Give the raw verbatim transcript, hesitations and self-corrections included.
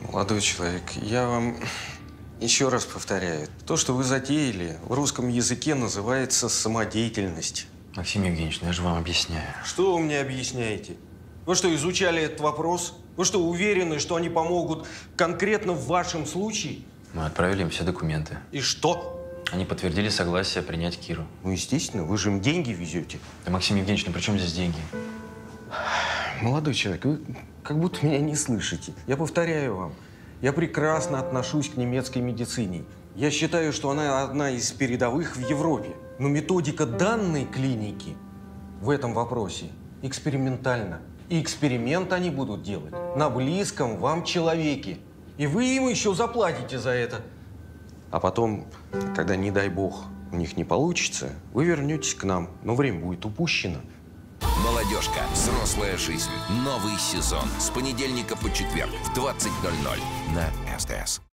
Молодой человек, я вам еще раз повторяю. То, что вы затеяли, в русском языке называется самодеятельность. Максим Евгеньевич, ну я же вам объясняю. Что вы мне объясняете? Вы что, изучали этот вопрос? Вы что, уверены, что они помогут конкретно в вашем случае? Мы отправили им все документы. И что? Они подтвердили согласие принять Киру. Ну, естественно, вы же им деньги везете. Да, Максим Евгеньевич, ну при чем здесь деньги? Молодой человек, вы как будто меня не слышите. Я повторяю вам, я прекрасно отношусь к немецкой медицине. Я считаю, что она одна из передовых в Европе. Но методика данной клиники в этом вопросе экспериментальна. И эксперимент они будут делать на близком вам человеке. И вы им еще заплатите за это. А потом, когда, не дай бог, у них не получится, вы вернетесь к нам. Но время будет упущено. Молодежка. Взрослая жизнь. Новый сезон. С понедельника по четверг в двадцать ноль ноль на СТС.